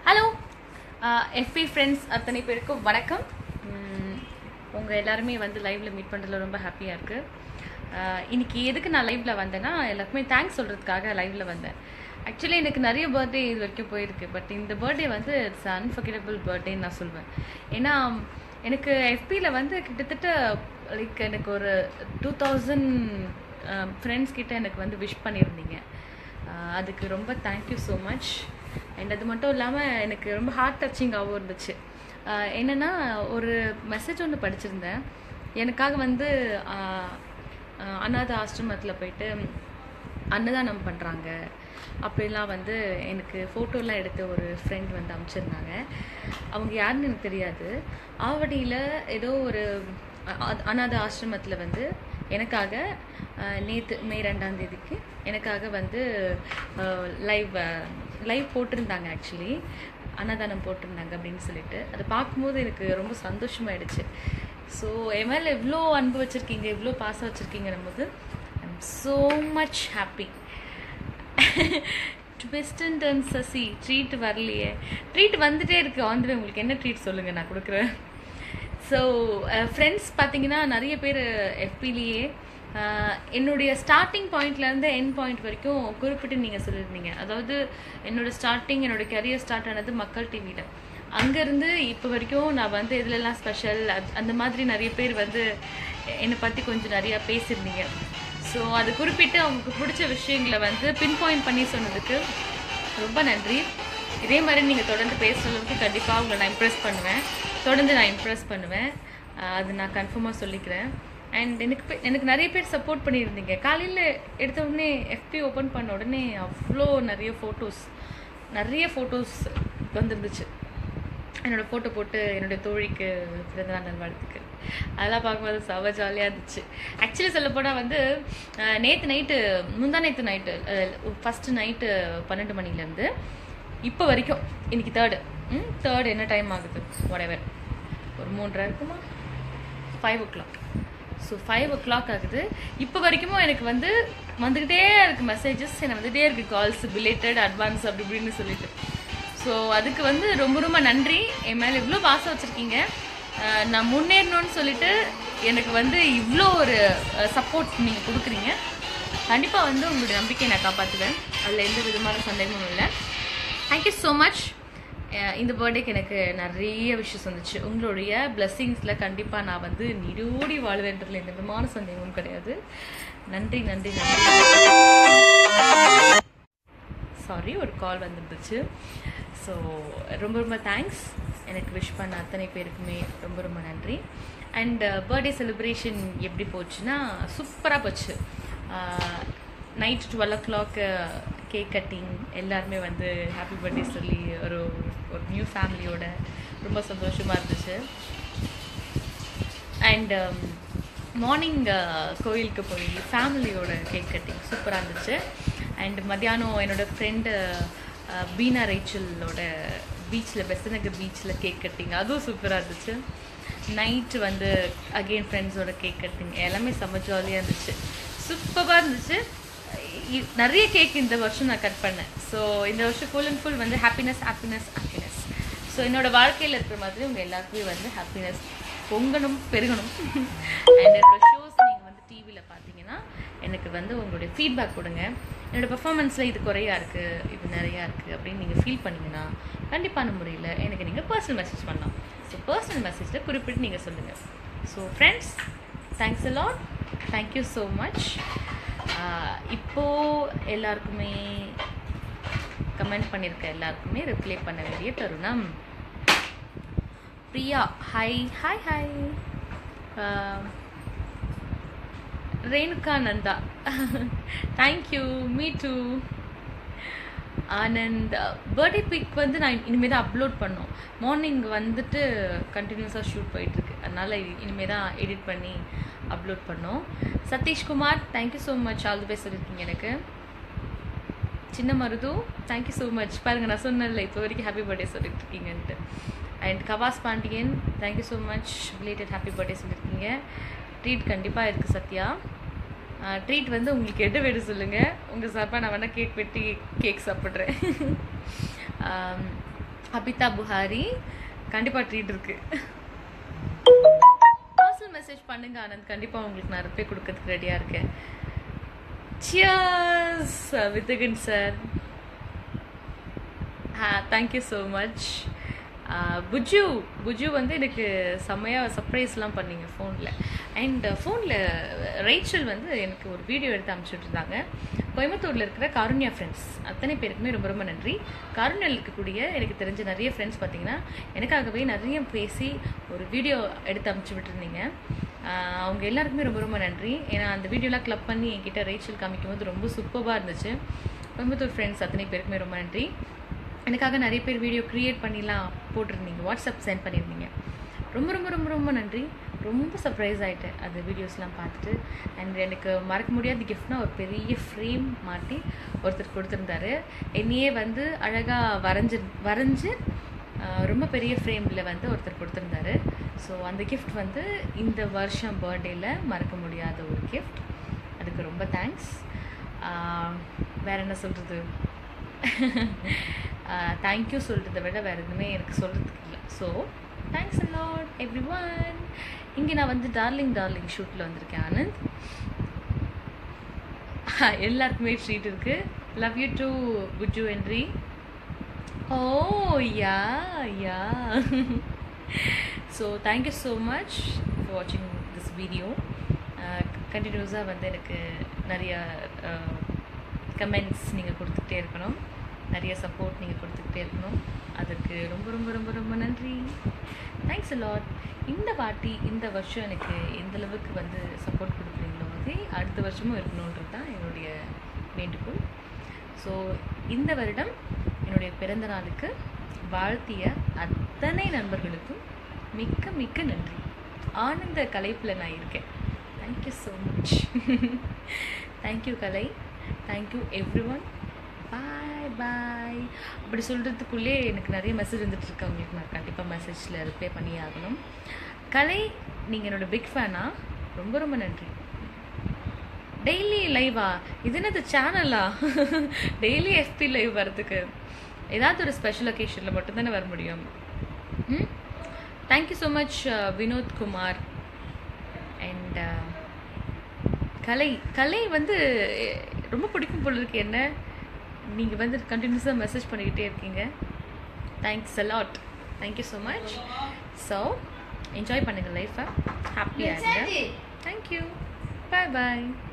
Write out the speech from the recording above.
Hello எஃபி friends அத்தனை பேருக்கும் வணக்கம். உங்கள் எல்லாருமே வந்து லைவில் மீட் பண்ணுறதுல ரொம்ப ஹாப்பியாக இருக்குது. இன்றைக்கி எதுக்கு நான் லைவில் வந்தேன்னா, எல்லாருக்குமே தேங்க்ஸ் சொல்கிறதுக்காக லைவில் வந்தேன். ஆக்சுவலி எனக்கு நிறைய பர்த்டே இது வரைக்கும் போயிருக்கு, பட் இந்த பர்த்டே வந்து இட்ஸ் அன்ஃபர்கெட்டபிள் பர்த்டேன்னு நான் சொல்வேன். ஏன்னா எனக்கு எஃபியில் வந்து கிட்டத்தட்ட லைக் எனக்கு ஒரு 2000 ஃப்ரெண்ட்ஸ் கிட்ட எனக்கு வந்து விஷ் பண்ணியிருந்தீங்க. அதுக்கு ரொம்ப தேங்க்யூ ஸோ மச். அண்ட் அது மட்டும் இல்லாமல் எனக்கு ரொம்ப ஹார்ட் டச்சிங்காகவும் இருந்துச்சு. என்னென்னா, ஒரு மெசேஜ் ஒன்று படிச்சிருந்தேன். எனக்காக வந்து அநாத ஆசிரமத்தில் போயிட்டு அன்னதானம் பண்ணுறாங்க அப்படிலாம் வந்து எனக்கு ஃபோட்டோலாம் எடுத்து ஒரு ஃப்ரெண்ட் வந்து அனுப்பிச்சிருந்தாங்க. அவங்க யாருன்னு எனக்கு தெரியாது. ஆவடியில் ஏதோ ஒரு அநாத ஆசிரமத்தில் வந்து எனக்காக நேற்று மே 2ஆம் தேதிக்கு எனக்காக வந்து லைவ் போட்டிருந்தாங்க. ஆக்சுவலி அன்னதானம் போட்டிருந்தாங்க அப்படின்னு சொல்லிட்டு அதை பார்க்கும்போது எனக்கு ரொம்ப சந்தோஷமாயிடுச்சு. ஸோ என் மேலே எவ்வளோ அன்பு வச்சுருக்கீங்க, எவ்வளோ பாசம் வச்சுருக்கீங்கன்னும் போது I am so much happy. Twist and turn Sasi treat வரலையே, ட்ரீட் வந்துகிட்டே இருக்குது. On the way. உங்களுக்கு என்ன ட்ரீட் சொல்லுங்கள், நான் கொடுக்குறேன். ஸோ ஃப்ரெண்ட்ஸ் பார்த்தீங்கன்னா நிறைய பேர் எஃபிலேயே என்னுடைய ஸ்டார்டிங் பாயிண்ட்லேருந்து எண்ட் பாயிண்ட் வரைக்கும் குறிப்பிட்டு நீங்கள் சொல்லியிருந்தீங்க. அதாவது என்னோடய கரியர் ஸ்டார்ட் ஆனது மக்கள் டிவியில். அங்கேருந்து இப்போ வரைக்கும் நான் வந்து இதிலெல்லாம் ஸ்பெஷல் அந்த மாதிரி நிறைய பேர் வந்து என்னை பற்றி கொஞ்சம் நிறையா பேசியிருந்தீங்க. ஸோ அது குறிப்பிட்டு அவங்களுக்கு பிடிச்ச விஷயங்களை வந்து பின் பாயிண்ட் பண்ணி சொன்னதுக்கு ரொம்ப நன்றி. இதே மாதிரி நீங்கள் தொடர்ந்து பேசுகிறதுக்கு கண்டிப்பாக உங்களை நான் இம்ப்ரெஸ் பண்ணுவேன். அது நான் கன்ஃபார்மாக சொல்லிக்கிறேன். அண்ட் எனக்கு நிறைய பேர் சப்போர்ட் பண்ணியிருந்தீங்க. காலையில் எடுத்த உடனே எஃபி ஓப்பன் பண்ண உடனே அவ்வளோ நிறைய ஃபோட்டோஸ் வந்துருந்துச்சு. என்னோடய ஃபோட்டோ போட்டு என்னுடைய தோழிக்கு பிறந்தநாள் நல்வாழ்த்துக்கு அதெல்லாம் பார்க்கும்போது செவ ஜாலியாக இருந்துச்சு. ஆக்சுவலி சொல்லப்போனால் வந்து முந்தா நேற்று நைட்டு ஃபஸ்ட்டு நைட்டு 12 மணிலேருந்து இப்போ வரைக்கும் இன்றைக்கி தேர்டு என்ன டைம் ஆகுது, whatever, ஒரு 3:30 இருக்குமா, 5 o'clock. ஸோ 5 o'clock ஆகுது. இப்போ வரைக்கும் எனக்கு வந்து வந்துக்கிட்டே இருக்குது மெசேஜஸ், எனக்கு வந்துகிட்டே இருக்குது கால்ஸ், பிலேட்டட் அட்வான்ஸ் அப்படி இப்படின்னு சொல்லிட்டு. ஸோ அதுக்கு வந்து ரொம்ப ரொம்ப நன்றி. என் மேலே இவ்வளோ பாசம் வச்சுருக்கீங்க. நான் முன்னேறணும்னு சொல்லிட்டு எனக்கு வந்து இவ்வளோ ஒரு சப்போர்ட் நீங்கள் கொடுக்குறீங்க. கண்டிப்பாக வந்து உங்களுடைய நம்பிக்கையை நான் காப்பாற்றுவேன், அதில் எந்த விதமான சந்தேகமும் இல்லை. Thank you so much. இந்த பர்த்டேக்கு எனக்கு நிறைய விஷயம் வந்துச்சு. உங்களுடைய பிளெஸ்ஸிங்ஸில் கண்டிப்பாக நான் வந்து நீடோடி வாழ்வேன்றதுல எந்த விதமான சந்தேகமும் கிடையாது. நன்றி. சாரி, ஒரு கால் வந்துருந்துச்சு. ஸோ ரொம்ப ரொம்ப தேங்க்ஸ். எனக்கு விஷ் பண்ண அத்தனை பேருக்குமே ரொம்ப ரொம்ப நன்றி. அண்ட் பர்த்டே செலிப்ரேஷன் எப்படி போச்சுன்னா சூப்பராக போச்சு. நைட் 12 o'clock கேக் கட்டிங், எல்லாருமே வந்து ஹாப்பி பர்த்டே சொல்லி ஒரு நியூ ஃபேமிலியோட ரொம்ப சந்தோஷமாக இருந்துச்சு. அண்ட் மார்னிங் கோயிலுக்கு போய் ஃபேமிலியோட கேக் கட்டிங் சூப்பராக இருந்துச்சு. அண்ட் மத்தியானம் என்னோடய ஃப்ரெண்டு பீனா ரேச்சலோட பெசநகர் பீச்சில் கேக் கட்டிங், அதுவும் சூப்பராக இருந்துச்சு. நைட்டு வந்து அகெயின் ஃப்ரெண்ட்ஸோட கேக் கட்டிங், எல்லாமே செம்ம ஜாலியாக இருந்துச்சு, சூப்பராக இருந்துச்சு. நிறைய கேக் இந்த வருஷம் நான் கட் பண்ணேன். ஸோ இந்த வருஷம் ஃபுல் அண்ட் ஃபுல் வந்து ஹாப்பினஸ். ஸோ என்னோடய வாழ்க்கையில் இருக்கிற மாதிரி உங்கள் எல்லாருக்குமே வந்து ஹாப்பினஸ் பொங்கணும், பெருகணும். அண்ட் என்னோடய ஷோஸ் நீங்கள் வந்து டிவியில் பார்த்தீங்கன்னா எனக்கு வந்து உங்களுடைய ஃபீட்பேக் கொடுங்க. என்னோடய பர்ஃபார்மன்ஸில் இது குறையா இருக்குது, இது நிறையா இருக்குது அப்படின்னு நீங்கள் ஃபீல் பண்ணிங்கன்னா கண்டிப்பான முறையில் எனக்கு நீங்கள் பர்சனல் மெசேஜ் பண்ணலாம். ஸோ பர்சனல் மெசேஜில் குறிப்பிட்டு நீங்கள் சொல்லுங்கள். So friends, thanks a lot. Thank you so much. இப்போது எல்லாருக்குமே கமெண்ட் பண்ணியிருக்க எல்லாருக்குமே ரிப்ளை பண்ண வேண்டிய தருணம். Priya, hi. Renuka Nanda, thank you, me too. Anand, birthday pic வந்து நான் இனிமேல் தான் அப்லோட் பண்ணோம். மார்னிங் வந்துட்டு கண்டினியூஸாக ஷூட் போயிட்டுருக்கு, அதனால் இனிமேல் தான் எடிட் பண்ணி அப்லோட் பண்ணோம். Sathishkumar, thank you so much, all the best சொல்லியிருக்கீங்க எனக்கு. சின்ன மருது, தேங்க்யூ ஸோ மச். பாருங்கள், நான் சொன்னதில்ல இப்போ வரைக்கும் ஹாப்பி பர்த்டே சொல்லிட்டு இருக்கீங்கன்ட்டு. And Kavas Pandian, thank you so much, belated happy birthday சொல்லியிருக்கீங்க. ட்ரீட் கண்டிப்பாக இருக்குது சத்யா. ட்ரீட் வந்து உங்களுக்கு எது வேணும் சொல்லுங்கள், உங்கள் சார்பாக நான் வேணால் கேக் வெட்டி கேக் சாப்பிட்றேன். அபிதா புகாரி கண்டிப்பாக ட்ரீட் இருக்கு. பர்சனல் மெசேஜ் பண்ணுங்க ஆனந்த், கண்டிப்பாக உங்களுக்கு நான் ரிப்ளை கொடுக்கறதுக்கு ரெடியாக இருக்கேன். Cheers Vithagan sir, thank you so much. Puju வந்து எனக்கு செம்மையாக சர்ப்ரைஸ்லாம் பண்ணிங்க ஃபோனில். அண்ட் ஃபோனில் ரேச்சல் வந்து எனக்கு ஒரு வீடியோ எடுத்து அனுப்பிச்சுட்ருந்தாங்க. கோயம்புத்தூரில் இருக்கிற காருண்யா ஃப்ரெண்ட்ஸ் அத்தனை பேருக்குமே ரொம்ப ரொம்ப நன்றி. காருண்யாவில் இருக்கக்கூடிய எனக்கு தெரிஞ்ச நிறைய ஃப்ரெண்ட்ஸ் பார்த்தீங்கன்னா எனக்காகவே நிறைய பேசி ஒரு வீடியோ எடுத்து அனுப்பிச்சு விட்டுருந்தீங்க. அவங்க எல்லாருக்குமே ரொம்ப ரொம்ப நன்றி. ஏன்னா அந்த வீடியோலாம் கிளப் பண்ணி என்கிட்ட ரேச்சல் காமிக்கும் போது ரொம்ப சூப்பராக இருந்துச்சு. கோயம்புத்தூர் ஃப்ரெண்ட்ஸ் அத்தனை பேருக்குமே ரொம்ப நன்றி. எனக்காக நிறைய பேர் வீடியோ க்ரியேட் பண்ணிலாம் போட்டிருந்தீங்க, வாட்ஸ்அப் சென்ட் பண்ணியிருந்தீங்க. ரொம்ப ரொம்ப ரொம்ப ரொம்ப நன்றி. ரொம்ப சர்ப்ரைஸ் ஆகிட்டேன் அது வீடியோஸ்லாம் பார்த்துட்டு. அண்ட் எனக்கு மறக்க முடியாத கிஃப்ட்னா ஒரு பெரிய ஃப்ரேம் மாட்டி ஒருத்தர் கொடுத்துருந்தாரு. என்னையே வந்து அழகாக வரைஞ்சு ரொம்ப பெரிய ஃப்ரேமில் வந்து ஒருத்தர் கொடுத்துருந்தாரு. ஸோ அந்த கிஃப்ட் வந்து இந்த வருஷம் பர்த்டேயில் மறக்க முடியாத ஒரு கிஃப்ட். அதுக்கு ரொம்ப தேங்க்ஸ். வேறு என்ன சொல்கிறது, தேங்க்யூ சொல்கிறத விட வேறு எதுவுமே எனக்கு சொல்கிறதுக்கு இல்லை. So thanks a lot every one. இங்கே நான் வந்து டார்லிங் ஷூட்டில் வந்திருக்கேன் ஆனந்த். எல்லாருக்குமே ட்ரீட் இருக்குது. லவ் யூ டு புஜு என்றி. Oh yeah yeah. So thank you so much for வாட்சிங் திஸ் வீடியோ. கண்டினியூஸாக வந்து எனக்கு நிறைய கமெண்ட்ஸ் நீங்கள் கொடுத்துக்கிட்டே இருக்கணும், நிறைய சப்போர்ட் நீங்கள் கொடுத்துக்கிட்டே இருக்கணும். அதுக்கு ரொம்ப ரொம்ப ரொம்ப ரொம்ப நன்றி. Thanks a lot. இந்த வருஷம் எனக்கு எந்தளவுக்கு வந்து சப்போர்ட் கொடுக்குறீங்களோ அதே அடுத்த வருஷமும் இருக்கணுன்றது தான் என்னுடைய வேண்டுகோள். ஸோ இந்த வருடம் என்னுடைய பிறந்த நாளுக்கு வாழ்த்திய அத்தனை நண்பர்களுக்கும் மிக்க மிக்க நன்றி. ஆனந்த கலைப்பில் நான் இருக்கேன். Thank you so much. Thank you Kalai, thank you every one. Bye bye. அப்படி சொல்கிறதுக்குள்ளே எனக்கு நிறைய மெசேஜ் வந்துட்டுருக்கு. அவங்களுக்கு நான் கண்டிப்பாக மெசேஜில் ரிப்ளை பண்ணியே ஆகணும். கலை, நீங்கள் என்னோடய பிக் ஃபேனா? ரொம்ப ரொம்ப நன்றி. டெய்லி லைவா? இது என்னது சேனலா? டெய்லி எஃபி லைவ் வரதுக்கு ஏதாவது ஒரு ஸ்பெஷல் ஒகேஷனில் மட்டும்தானே வர முடியும். Thank you so much Vinod Kumar. And Kalai வந்து ரொம்ப பிடிக்கும் போல இருக்கு என்ன. நீங்கள் வந்து கண்டினியூஸாக மெசேஜ் பண்ணிக்கிட்டே இருக்கீங்க. Thanks a lot. Thank you so much. So enjoy பண்ணுங்கள் லைஃப்பை, ஹாப்பியாக இருங்க. தேங்க்யூ. பாய் பாய்.